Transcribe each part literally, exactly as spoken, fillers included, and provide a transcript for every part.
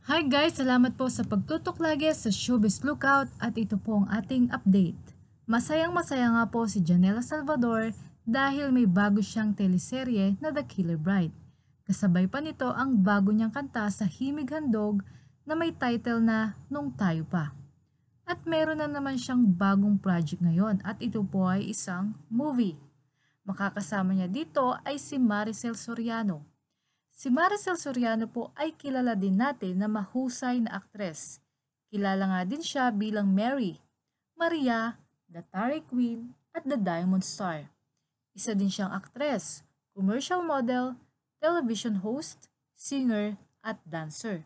Hi guys! Salamat po sa pagtutok lagi sa Showbiz Lookout at ito po ang ating update. Masayang masaya nga po si Janela Salvador dahil may bago siyang teleserye na The Killer Bride. Kasabay pa nito ang bago niyang kanta sa Himig Handog na may title na Nung Tayo Pa. At meron na naman siyang bagong project ngayon at ito po ay isang movie. Makakasama niya dito ay si Maricel Soriano. Si Maricel Soriano po ay kilala din natin na mahusay na aktres. Kilala nga din siya bilang Mary, Maria, The Tari Queen at The Diamond Star. Isa din siyang aktres, commercial model, television host, singer at dancer.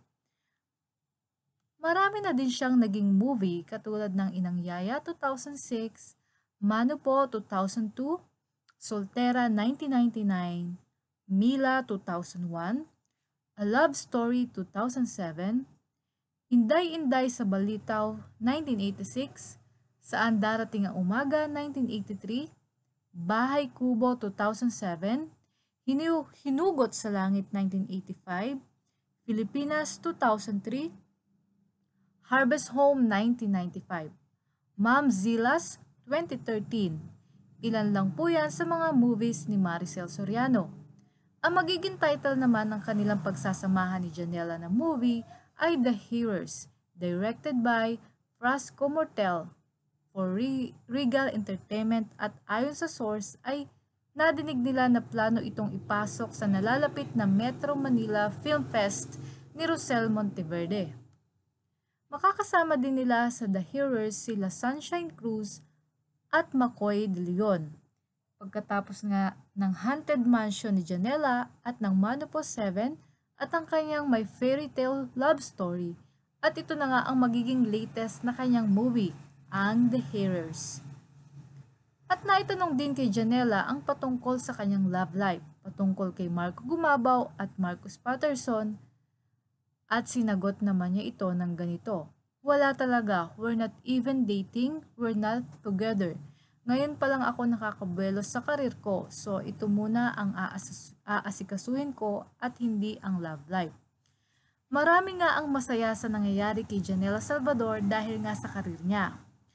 Marami na din siyang naging movie katulad ng Inang Yaya two thousand six, Mano Po two thousand two, Soltera nineteen ninety-nine, Mila two thousand one, A Love Story two thousand seven, Inday-Inday sa Balitaw nineteen eighty-six, Saan Darating ang Umaga nineteen eighty-three, Bahay Kubo two thousand seven, Hinu Hinugot sa Langit nineteen eighty-five, Pilipinas two thousand three, Harvest Home nineteen ninety-five, Ma'am Zilas twenty thirteen. Ilan lang po yan sa mga movies ni Maricel Soriano. Ang magiging title naman ng kanilang pagsasamahan ni Janela na movie ay The Hearers, directed by Frasco Mortel for Regal Entertainment at ayon sa source ay nadinig nila na plano itong ipasok sa nalalapit na Metro Manila Film Fest ni Rosel Monteverde. Makakasama din nila sa The Hearers sila Sunshine Cruz at McCoy De Leon. Pagkatapos nga ng Haunted Mansion ni Janela at ng Mano Po seven at ang kanyang My Fairy Tale Love Story at ito na nga ang magiging latest na kanyang movie, ang The Hearers. At naitanong din kay Janela ang patungkol sa kanyang love life, patungkol kay Marco Gumabaw at Marcus Patterson at sinagot naman niya ito ng ganito. Wala talaga, we're not even dating, we're not together. Ngayon pa lang ako nakakabuelos sa karir ko, so ito muna ang aas aasikasuhin ko at hindi ang love life. Marami nga ang masaya sa nangyayari kay Janela Salvador dahil nga sa karir niya.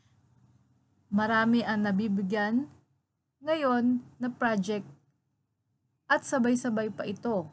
Marami ang nabibigyan ngayon na project at sabay-sabay pa ito.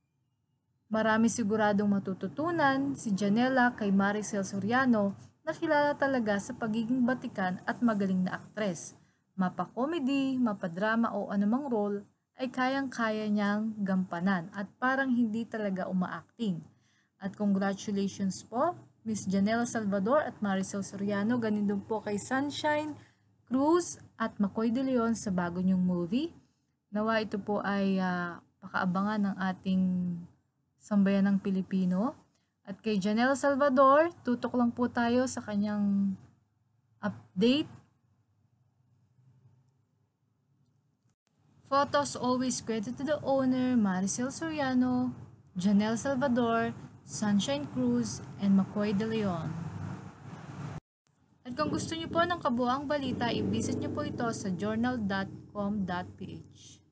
Marami siguradong matututunan si Janela kay Maricel Soriano na kilala talaga sa pagiging batikan at magaling na aktres. Mapa-comedy, mapa-drama o anumang role ay kayang-kaya niyang gampanan at parang hindi talaga uma-acting. At congratulations po, Miss Janela Salvador at Maricel Soriano, ganin din po kay Sunshine Cruz at McCoy De Leon sa bago niyong movie. Nawa ito po ay uh, pakaabangan ng ating sambayan ng Pilipino. At kay Janela Salvador, tutok lang po tayo sa kanyang update. Photos always credit to the owner, Maricel Soriano, Janela Salvador, Sunshine Cruz, and McCoy De Leon. At kung gusto niyo po ng kabuuang balita, i-visit niyo po ito sa journal dot com dot p h.